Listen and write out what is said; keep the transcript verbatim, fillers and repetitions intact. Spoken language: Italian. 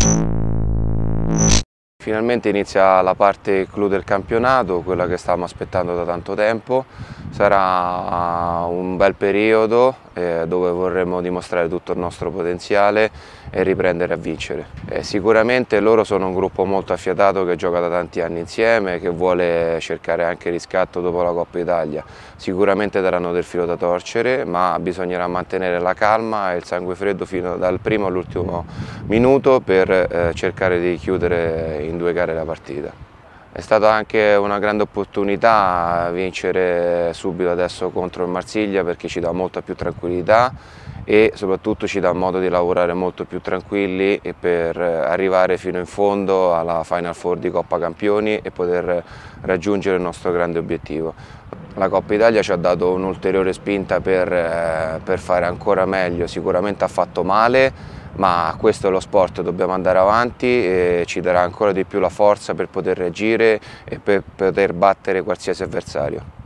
Finalmente inizia la parte clou del campionato, quella che stavamo aspettando da tanto tempo. Sarà un bel periodo eh, dove vorremmo dimostrare tutto il nostro potenziale e riprendere a vincere. Eh, sicuramente loro sono un gruppo molto affiatato che gioca da tanti anni insieme, che vuole cercare anche riscatto dopo la Coppa Italia. Sicuramente daranno del filo da torcere, ma bisognerà mantenere la calma e il sangue freddo fino dal primo all'ultimo minuto per eh, cercare di chiudere in due gare la partita. È stata anche una grande opportunità vincere subito adesso contro il Marsiglia, perché ci dà molta più tranquillità e soprattutto ci dà modo di lavorare molto più tranquilli e per arrivare fino in fondo alla Final Four di Coppa Campioni e poter raggiungere il nostro grande obiettivo. La Coppa Italia ci ha dato un'ulteriore spinta per, per fare ancora meglio. Sicuramente ha fatto male, ma questo è lo sport, dobbiamo andare avanti e ci darà ancora di più la forza per poter reagire e per poter battere qualsiasi avversario.